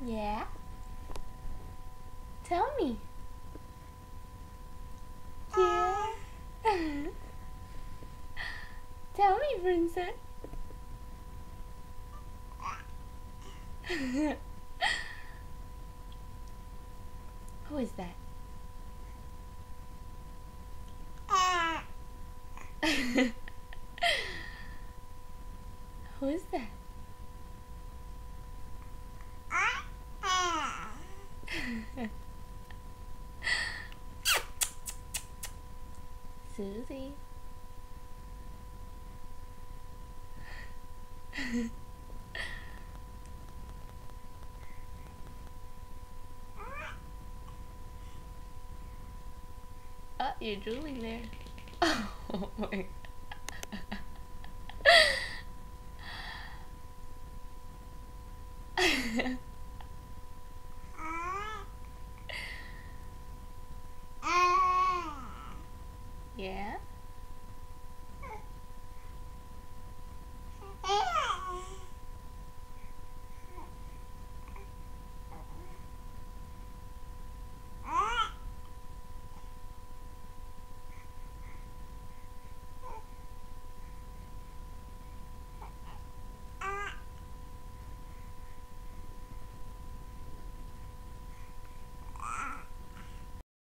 Yeah? Tell me. Yeah? Tell me, princess. Who is that? Who is that? Suzi. Oh, you're drooling there. Oh my god.